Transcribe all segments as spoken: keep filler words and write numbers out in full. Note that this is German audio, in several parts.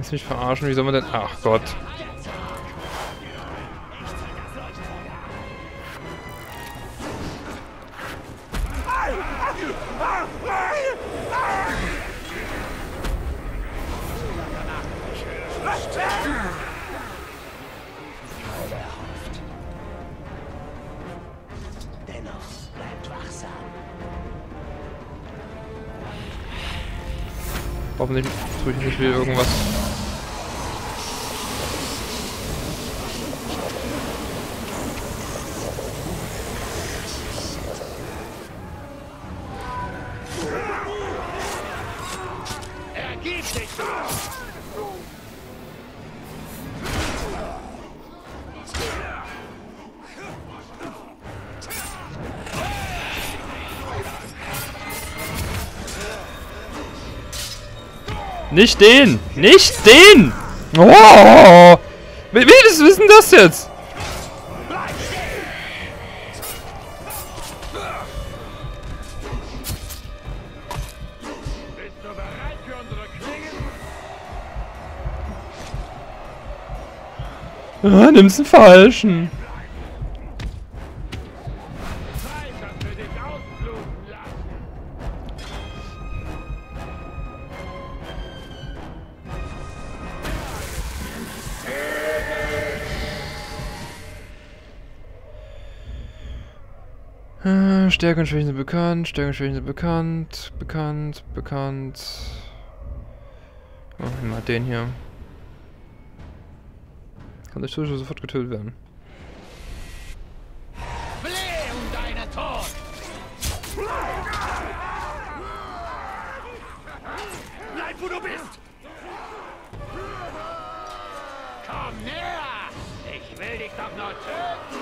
Willst du mich verarschen? Wie soll man denn... Ach Gott. Hoffentlich tue ich nicht wieder irgendwas. Ergib dich! Nicht den! Nicht den! Oh! Wie ist denn das jetzt? Bist du bereit für unsere Klingen? Ah, nimmst den falschen. Zeit, dass wir dich ausbluten lassen. Äh, Stärken und Schwächen sind bekannt, Stärken und Schwächen sind bekannt, bekannt, bekannt. Oh, mal den hier. Kann durch Zuschauer sofort getötet werden. Flehe um deinen Tod! Bleib, wo du bist! Komm näher! Ich will dich doch nur töten!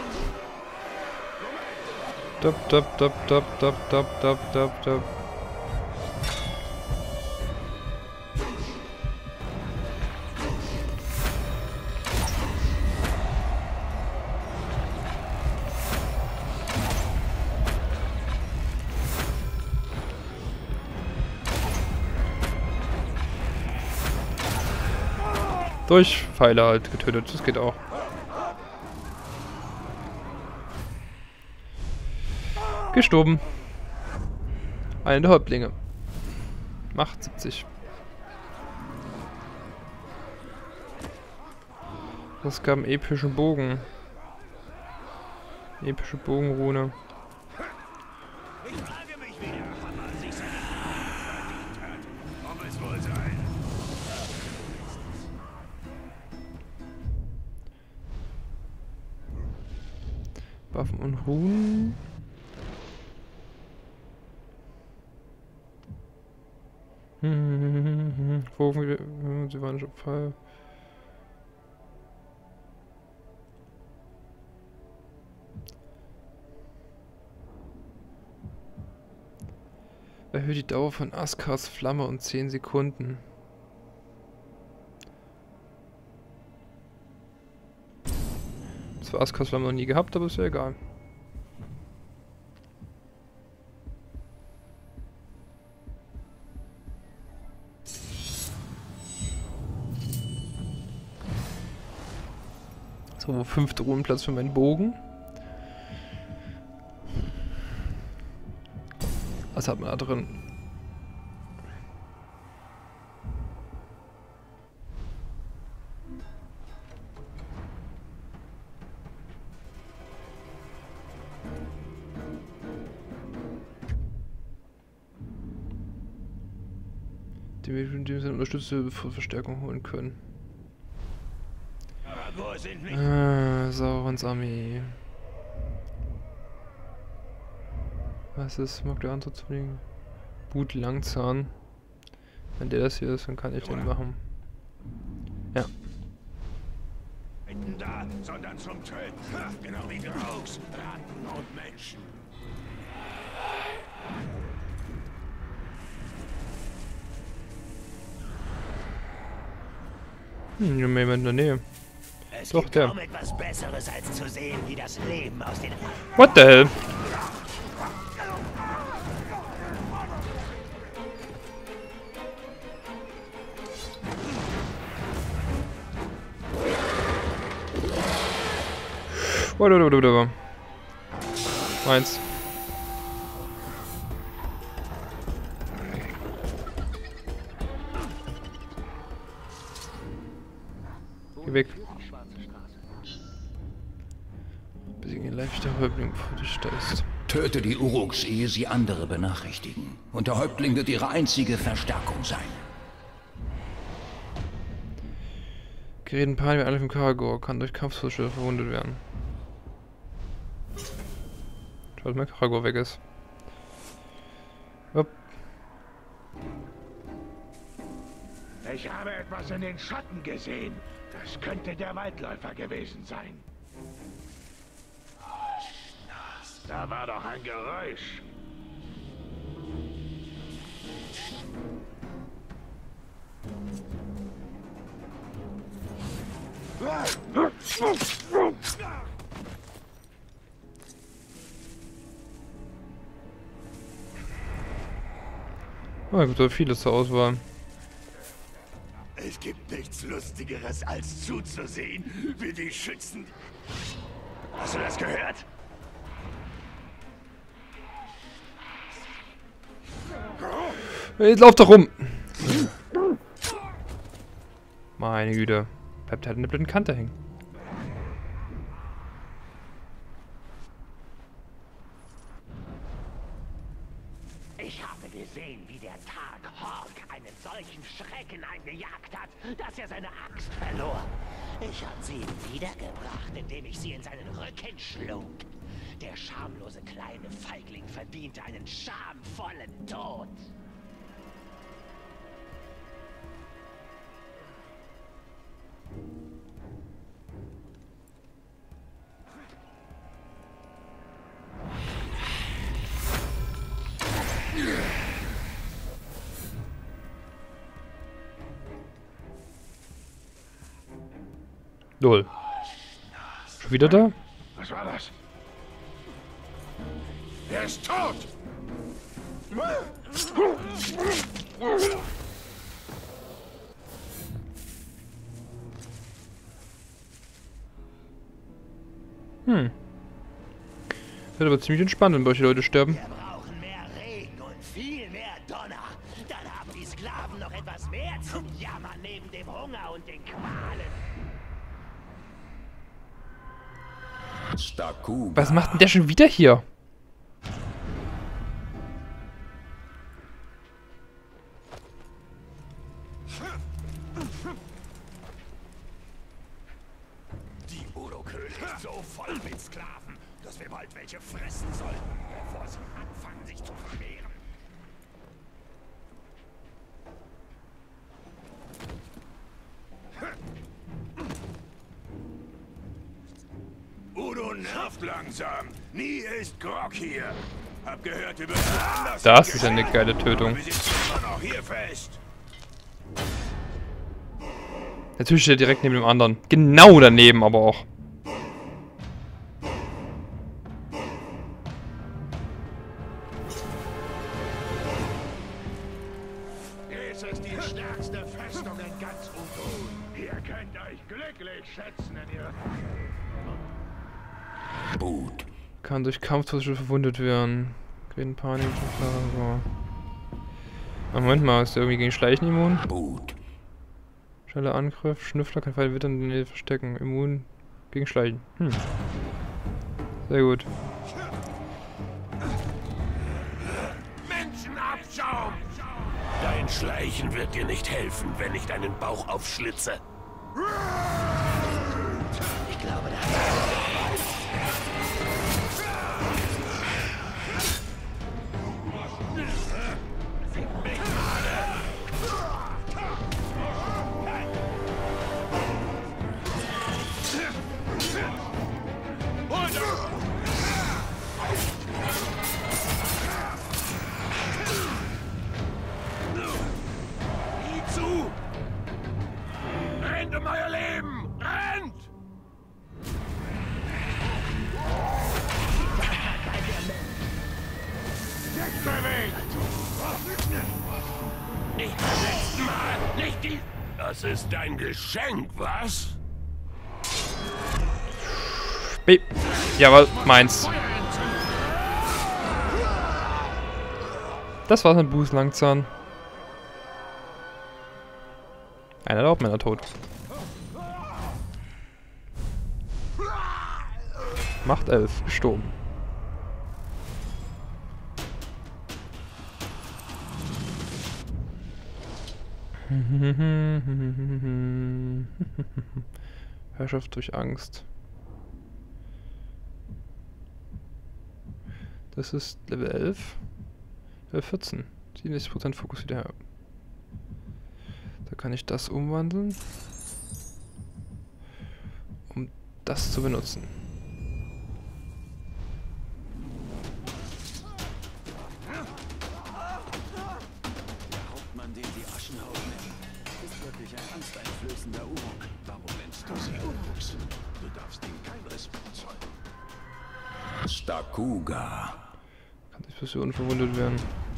Dop, dop, dop, dop, dop, dop, dop, dop, dop. Durch Pfeile halt getötet, das geht auch. Gestorben. Einer der Häuptlinge. Macht siebzig. Das gab einen epischen Bogen. Epische Bogenrune. Ich frage mich wieder, ob man sich seine verdient hat. Ob es wohl sein. Waffen und Runen. Bogen, sie waren schon Pfeil. Erhöht die Dauer von Askars Flamme um zehn Sekunden. Zwar Askars Flamme noch nie gehabt, aber ist ja egal. So, fünfter Ruhenplatz für meinen Bogen. Was hat man da drin? Die wir in dem Sinne unterstützte Verstärkung holen können. Wo sind wir? Ah, Saurons Armee. Was ist? Mag der andere zu fliegen? Boot Langzahn. Wenn der das hier ist, dann kann ich den machen. Ja. Nicht da, sondern zum Töten. Genau wie Graugs, Ratten und Menschen. Hm, jemand in der Nähe. Es Doch, gibt der. kaum etwas Besseres, als zu sehen, wie das Leben aus den... What the hell? Meins. Geh weg. Besiegen den Leib der Häuptling, bevor du steigst. Töte die Uruks, ehe sie andere benachrichtigen. Und der Häuptling wird ihre einzige Verstärkung sein. Gereden Pan wie Angriff im Karagor, kann durch Kampfzuschnitte verwundet werden. Schau, dass mein Karagor weg ist. Upp. Ich habe etwas in den Schatten gesehen. Das könnte der Waldläufer gewesen sein. Da war doch ein Geräusch. Oh, es gibt so vieles zur Auswahl. Es gibt nichts Lustigeres, als zuzusehen, wie die Schützen... Hast du das gehört? Jetzt lauf doch rum! Meine Güte. Bleibt halt an der blöden Kante hängen. Ich habe gesehen, wie der Tag Hork einen solchen Schrecken eingejagt hat, dass er seine Axt verlor. Ich habe sie ihm wiedergebracht, indem ich sie in seinen Rücken schlug. Der schamlose kleine Feigling verdiente einen schamvollen Tod. Lol. Schon wieder da? Was war das? Er ist tot! Hm. Wird aber ziemlich entspannt, wenn solche Leute sterben. Wir brauchen mehr Regen und viel mehr Donner. Dann haben die Sklaven noch etwas mehr zum Jammern neben dem Hunger und den Qualen. Stakuba. Was macht denn der schon wieder hier? Die Urukhöhle ist so voll mit Sklaven, dass wir bald welche fressen sollten, bevor sie anfangen, sich zu vermehren. Udo nervt langsam. Nie ist Grog hier. Hab gehört, wir müssen anders. Das ist eine geile Tötung. Wir sitzen immer noch hier fest. Natürlich steht er direkt neben dem anderen. Genau daneben aber auch. Es ist die stärkste Festung in ganz Udo. Ihr könnt euch glücklich schätzen in ihr... Boot. Kann durch Kampfzuschnitte verwundet werden. Gereden Panik. Moment mal, ist der irgendwie gegen Schleichen immun? Boot. Schneller Angriff, Schnüffler kann Pfeil wittern und in der Nähe verstecken. Immun gegen Schleichen. Hm. Sehr gut. Menschenabschaum! Dein Schleichen wird dir nicht helfen, wenn ich deinen Bauch aufschlitze. Ich glaube, da Sieh zu! Rennt um euer Leben! Rennt! Jetzt bewegt! Nicht beim letzten Mal! Nicht die... Das ist dein Geschenk, was? B. Jawohl, meins. Das war's mit Buß Langzahn. Einer der Hauptmänner tot. Macht elf, gestorben. Herrschaft durch Angst. Das ist Level elf. Level vierzehn. siebenundsechzig Prozent Fokus wieder her. Da kann ich das umwandeln, um das zu benutzen. Der Hauptmann, den die Aschenhaut nennen, ist wirklich ein angsteinflößender Uruk. Warum nennst du sie Uruks? Du darfst ihm keinen Respekt zollen. Stakuga. Kann die Person verwundet werden.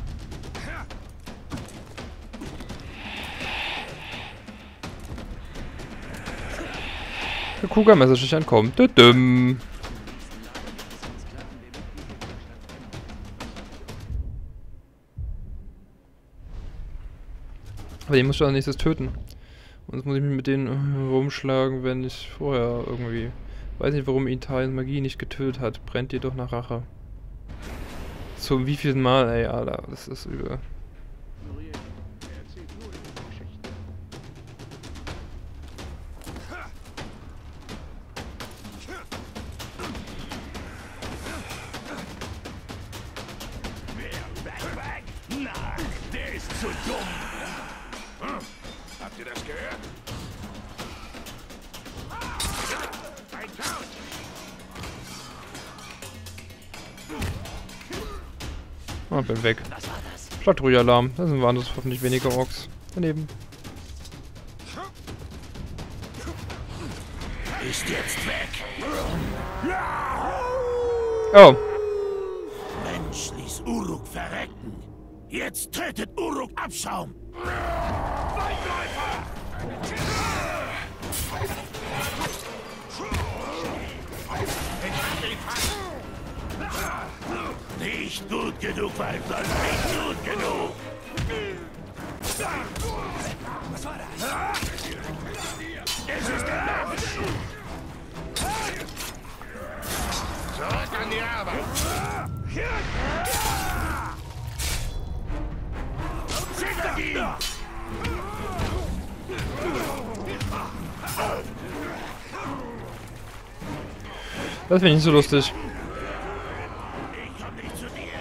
Der Kuga-Message nicht ankommt. Düdüm. Aber den muss ich als nächstes töten. Und jetzt muss ich mich mit denen rumschlagen, wenn ich vorher irgendwie... Weiß nicht, warum Italiens Magie nicht getötet hat. Brennt jedoch nach Rache. Zum wievielten Mal, ey, Alter. Das ist übel. Na, der ist zu dumm. Hm. Habt ihr das gehört? Ein Couch. Oh, bin weg. Schlag ruhig Alarm. Da sind woanders hoffentlich weniger Orks. Daneben. Ist jetzt weg. Oh. Mensch, ließ Uruk verrecken. Jetzt tötet Uruk Abschaum. Nicht gut genug, Waldmann. Nicht gut genug. Was war das? Es ist der Mensch. Zurück an die Arbeit. Schickt ihn! Das finde ich nicht so lustig. Ich komm nicht zu dir.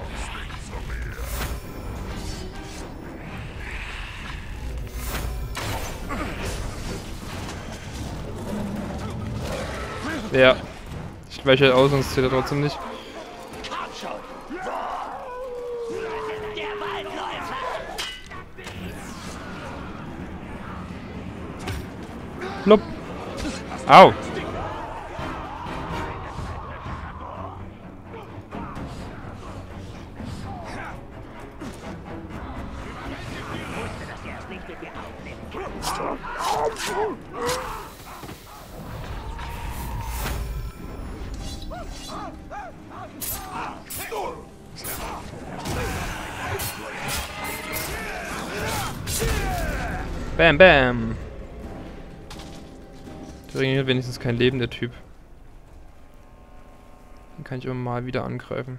Ja. Ich weiche halt aus, sonst zählt er trotzdem nicht. Komm schon! Der Waldläufer! Blub. Au. Dass er es nicht mit mir aufnehmen kann. Bam, bam. Der Ring hat wenigstens kein Leben, der Typ. Den kann ich immer mal wieder angreifen.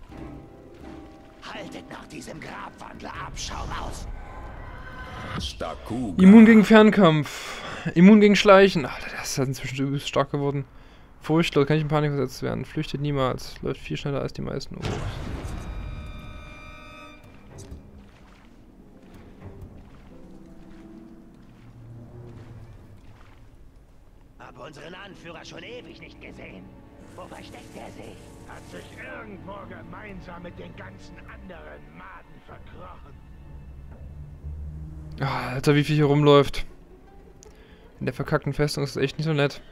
Haltet nach diesem Grabwandler Abschaum aus. Stakuga. Immun gegen Fernkampf. Immun gegen Schleichen. Alter, der ist halt inzwischen übelst stark geworden. Furchtlos, kann ich in Panik versetzt werden. Flüchtet niemals. Läuft viel schneller als die meisten Urus. Hab unseren Anführer schon ewig nicht gesehen. Wo versteckt er sich? Hat sich irgendwo gemeinsam mit den ganzen anderen Maden verkrochen. Ah, Alter, wie viel hier rumläuft. In der verkackten Festung ist es echt nicht so nett.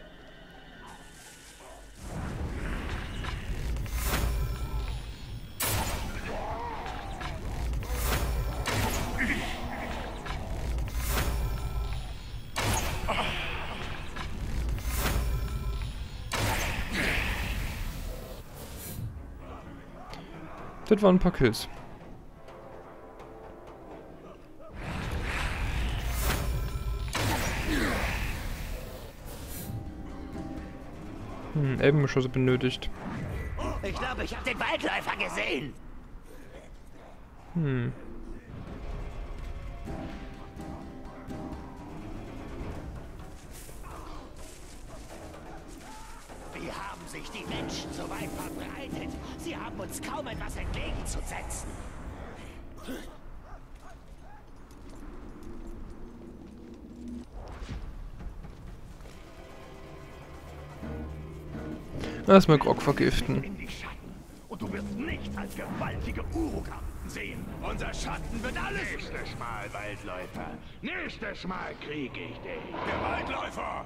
Das waren ein paar Kills. Hm, Elbengeschosse benötigt. Ich glaube, ich habe den Waldläufer gesehen. Hm. Wie haben sich die Menschen so weit verbreitet? Sie haben uns kaum etwas entgegenzusetzen. Erstmal Grog vergiften. In die Schatten. Und du wirst nicht als gewaltige Uruk-Arten sehen. Unser Schatten wird alles... Nächstes Mal, Waldläufer. Nächstes Mal krieg ich dich. Der Waldläufer!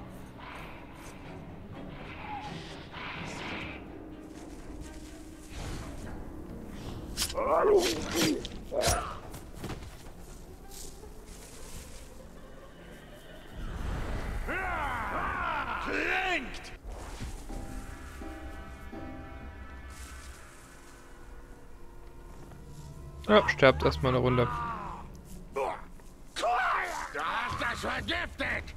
Klingt! Ja, sterbt erstmal eine Runde. Du hast das vergiftet!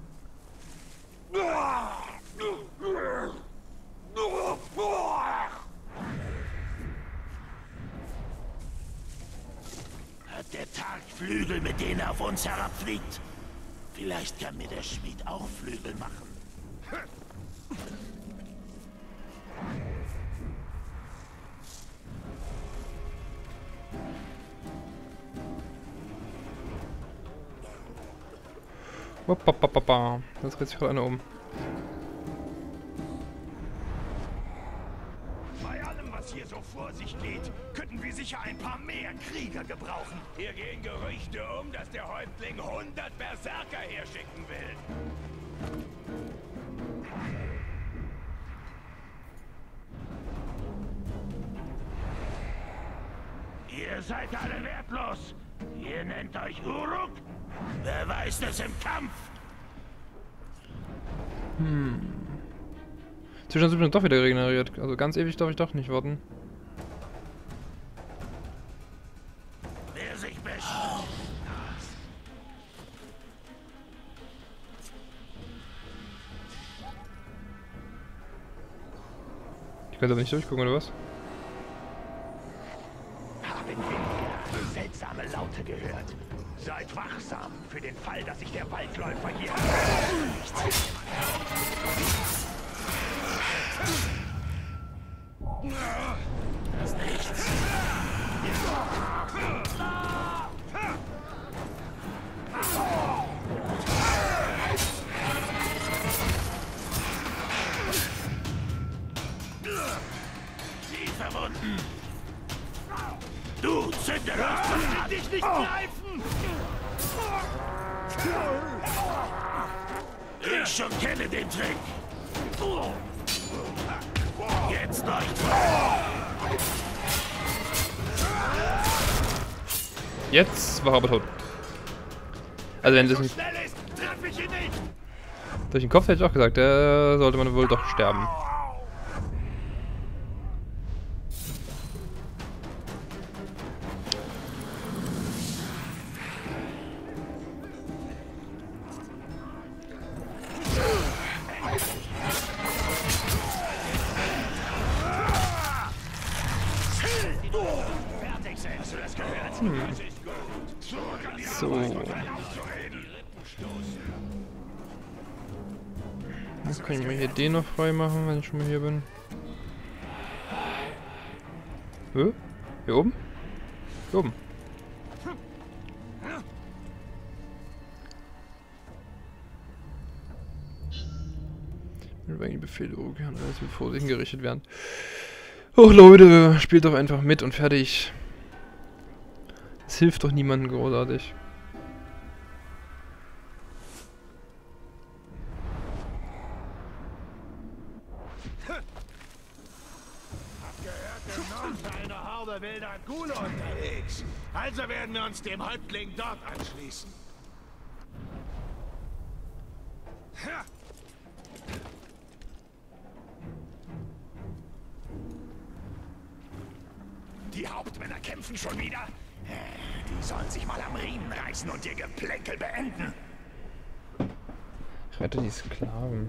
Hat der Tag Flügel, mit denen er auf uns herabfliegt? Vielleicht kann mir der Schmied auch Flügel machen. Hoppapapapa. Das dreht sich gerade einer um. Bei allem, was hier so vor sich geht, könnten wir sicher ein paar mehr Krieger gebrauchen. Hier gehen Gerüchte um, dass der Häuptling hundert Berserker herschicken will. Ihr seid alle wertlos. Ihr nennt euch Uruk? Wer weiß es im Kampf? Hm. Zwischendurch sind wir doch wieder regeneriert. Also ganz ewig darf ich doch nicht warten. Wer sich beschwert. Ich kann aber nicht durchgucken, oder was? Haben wir seltsame Laute gehört. Seid wachsam für den Fall, dass sich der Waldläufer hier... Das ist nichts. Sie verwunden. Du zünde das! Dich nicht greifen! Ich schon kenne den Trick. Jetzt leuchtet. Jetzt war er aber tot. Also wenn das nicht Schnell ist, treff ich ihn nicht! durch den Kopf hätte ich auch gesagt, der sollte man wohl doch sterben. Hast du das gehört? Hm. Das ist gut. Zurück an die So. Arbeit und dann auszureden. Jetzt kann ich mal hier den noch frei machen, wenn ich schon mal hier bin. Hä? Hier oben? Hier oben. Wenn die Befehle okay, alles bevor sie hingerichtet werden. Och Leute, spielt doch einfach mit und fertig. Es hilft doch niemandem großartig. Eine Horde wilder Ghule unterwegs. Also werden wir uns dem Häuptling dort anschließen. Ha! Die Hauptmänner kämpfen schon wieder? Die sollen sich mal am Riemen reißen und ihr Geplänkel beenden. Rette die Sklaven.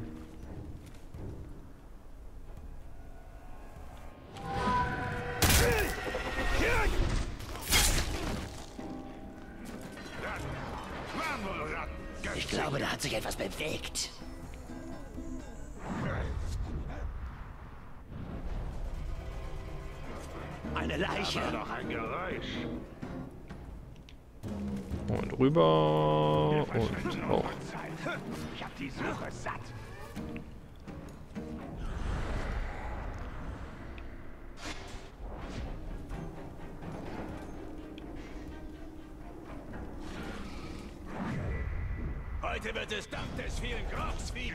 Ich glaube, da hat sich etwas bewegt. Eine Leiche. Aber doch ein Geräusch. Und rüber und hoch. Ich hab die Suche satt. Heute wird es dank des vielen Grochs wieder.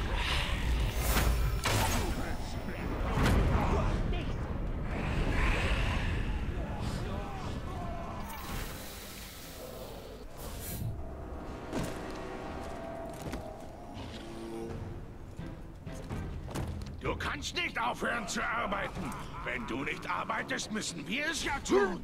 Du kannst nicht aufhören zu arbeiten. Wenn du nicht arbeitest, müssen wir es ja tun.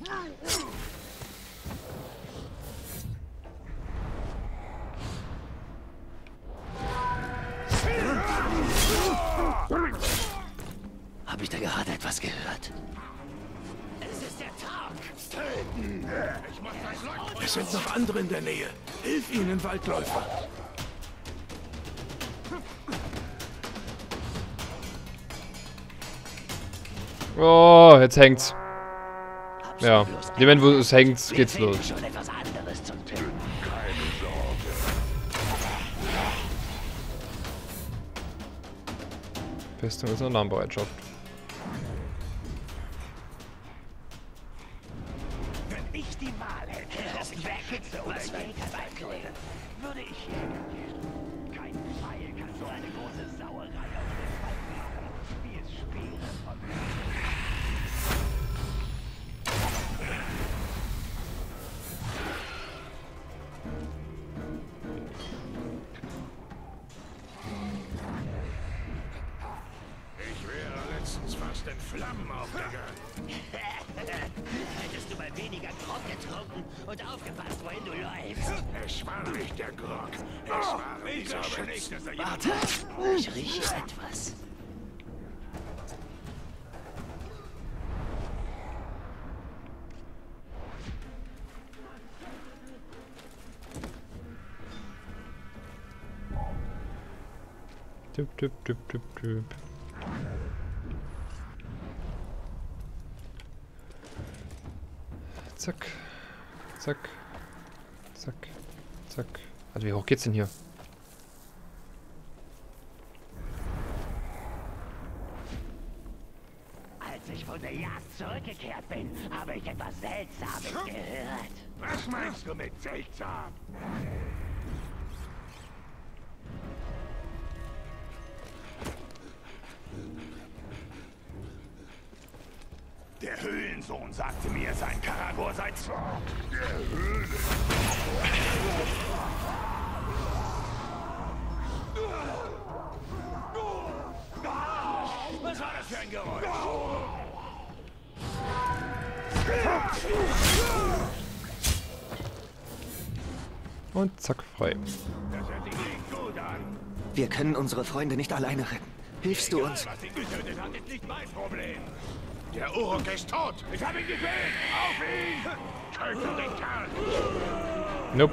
Habe ich da gerade etwas gehört? Es ist der Tag. Töten. Ich muss das Leuchten. Es sind noch andere in der Nähe. Hilf ihnen, Waldläufer. Oh, jetzt hängt's. Ja, in dem Moment, wo es hängt, geht's los. Schon etwas anderes zum Töten. Keine Sorge. Festung ist in Alarmbereitschaft. Wenn ich die Wahl hätte, das Wegkitzel oder Jägerwaldläufer, würde ich Jäger gehen. Kein Pfeil kann so eine große Sauerei auf den Wald machen, wie es Speere von mir. Ich wäre letztens fast in Flammen aufgegangen. Hättest du mal weniger Grog getrunken und aufgepasst, wohin du läufst. Es war nicht der Grog. Es waren diese Schützen. Warte, ich rieche etwas. Tipp, tipp, tipp, tipp, tipp. Zack. Zack. Zack. Zack. Also wie hoch geht's denn hier? Als ich von der Jagd zurückgekehrt bin, habe ich etwas Seltsames gehört. Was meinst du mit seltsam? Der Höhlensohn sagte mir, sein Karagor sei zwar der Höhle. Was war das für ein Geräusch? Und zack, frei. Das hört sich nicht gut an. Wir können unsere Freunde nicht alleine retten. Hilfst du uns? Was ihn getötet hat, ist nicht mein Problem. Der Uruk ist tot. Ich habe ihn gesehen. Auf ihn! Töte den Kerl. Nope.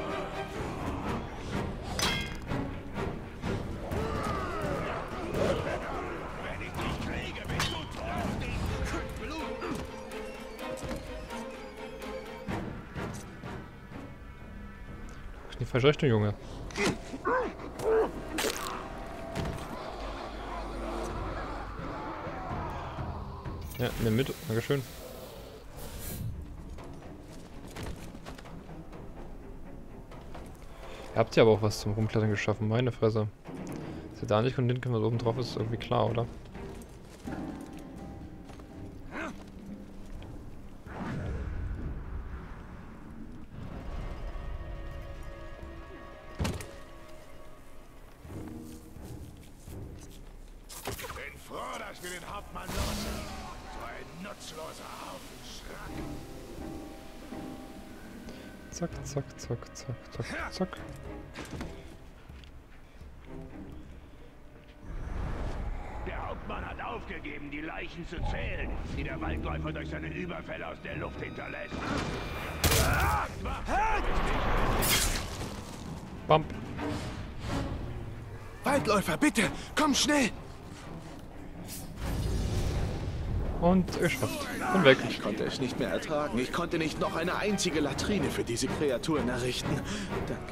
Wenn ich dich kriege, bist du tot. Blut. In die falsche Richtung, Junge. Ja, nimm mit. Dankeschön. Ihr habt ja aber auch was zum Rumklettern geschaffen, meine Fresse. Dass ihr da nicht und hinten, was oben drauf ist, ist irgendwie klar, oder? Bin froh, dass wir den Hauptmann los sind. So ein nutzloser Haufen Schrack. Zack, zack, zack, zack, zack, zack. Der Hauptmann hat aufgegeben, die Leichen zu zählen, die der Waldläufer durch seine Überfälle aus der Luft hinterlässt. Bump. Waldläufer, bitte, komm schnell! Und geschafft. Und weg. Ich konnte es nicht mehr ertragen. Ich konnte nicht noch eine einzige Latrine für diese Kreaturen errichten. Danke.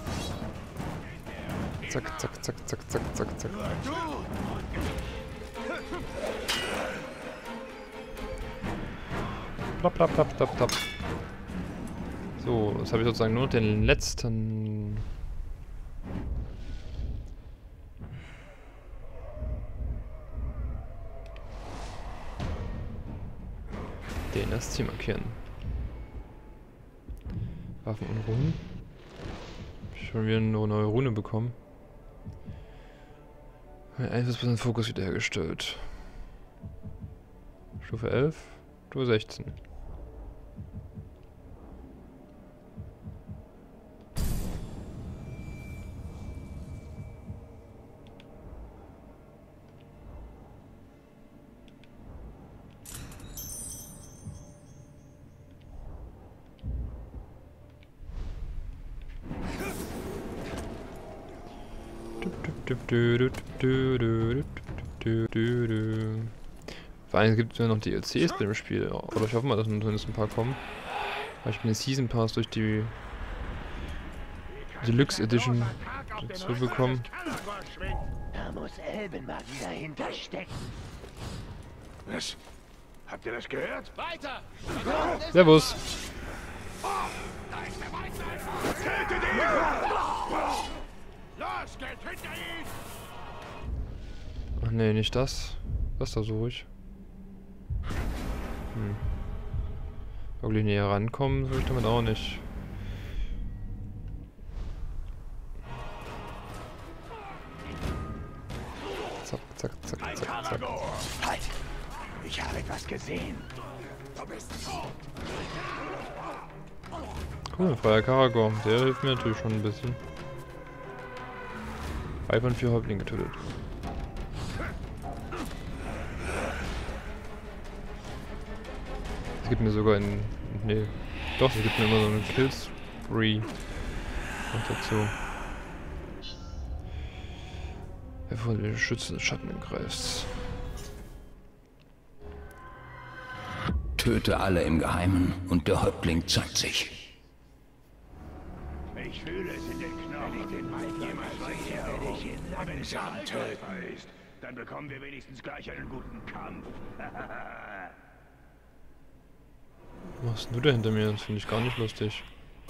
Zack, zack, zack, zack, zack, zack, zack. Plapp, plapp, plapp, plapp, plapp. So, jetzt habe ich sozusagen nur den letzten... Den das Ziel markieren. Waffen und Runen. Hab ich schon wieder eine neue Rune bekommen. eins Prozent Fokus wiederhergestellt. Stufe elf, Stufe sechzehn. Vor allem gibt es ja noch D L Cs bei dem Spiel. Oder ich hoffe mal, dass zumindest ein paar kommen. Weil ich bin den Season Pass durch die Deluxe Edition dazu bekommen. Da muss Elbenmagie dahinter stecken. Was? Habt ihr das gehört? Weiter! Servus! Tötet ihn! Los, geht hinter ihn! Ach nee, nicht das. Das da so ruhig. Hm. Wirklich näher rankommen soll ich damit auch nicht. Zack, zack, zack, Ein zack, zack. Karagor! Halt! Ich habe etwas gesehen. Du bist Cool, freier Karagor. Der hilft mir natürlich schon ein bisschen. Drei von vier Häuptlinge getötet. Es gibt mir sogar einen... Nee. Doch, es gibt mir immer so einen Killspree. Noch dazu. Er von den schützenden Schatten im Kreis. Töte alle im Geheimen und der Häuptling zeigt sich. Ich fühle es in den Knochen. Wenn ich den Wald jemals sehe, werde ich ihn langsam töten. Ist, dann bekommen wir wenigstens gleich einen guten Kampf. Was machst denn du da hinter mir? Das finde ich gar nicht lustig.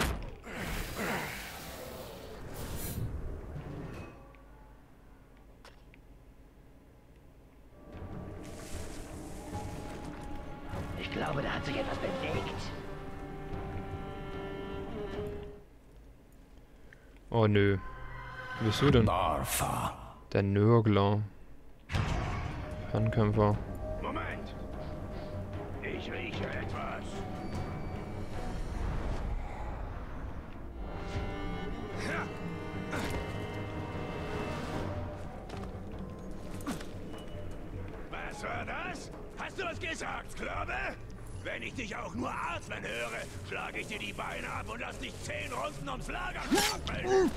Ich glaube, da hat sich etwas bewegt. Oh nö. Wie bist du denn? Barfa. Der Nörgler. Fernkämpfer. Moment. Ich rieche etwas. Was war das? Hast du was gesagt, Sklave? Wenn ich dich auch nur atmen höre, schlage ich dir die Beine ab und lass dich zehn Runden ums Lager trampeln.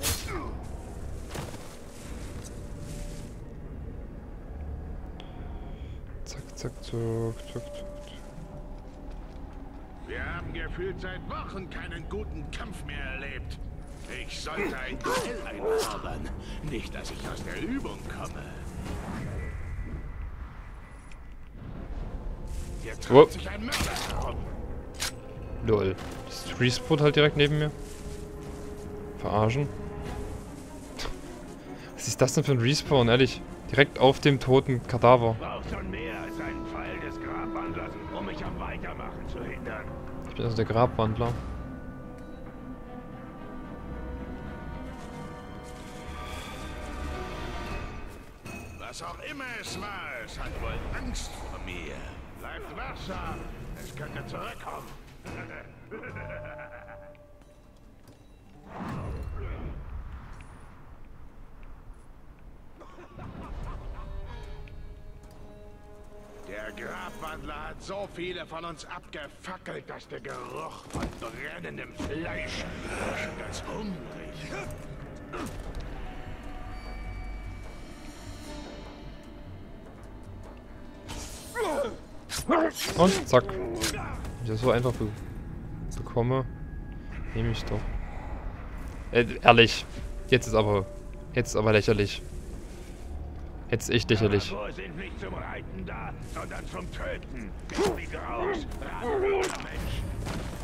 Zack, zack, zack, zack, zack. Wir haben gefühlt seit Wochen keinen guten Kampf mehr erlebt. Ich sollte ein Duell einfordern. Nicht, dass ich aus der Übung komme. Hier treibt Oh. sich ein Mörder herum. Lol. Das Respawn halt direkt neben mir. Verarschen. Was ist das denn für ein Respawn, ehrlich? Direkt auf dem toten Kadaver. Braucht schon mehr als einen Pfeil des Grabwandlers, um mich am Weitermachen zu hindern. Ich bin also der Grabwandler. Was auch immer es war, es hat wohl Angst vor mir. Bleibt wachsam. Es könnte zurückkommen. Der Grabwandler hat so viele von uns abgefackelt, dass der Geruch von brennendem Fleisch schon ganz hungrig. Und zack. Wenn ich das so einfach be bekomme, nehme ich doch. Äh, ehrlich. Jetzt ist aber. Jetzt ist aber lächerlich. Jetzt ist echt lächerlich. Wir sind nicht zum Reiten da, sondern zum Töten. Wie raus, Mensch.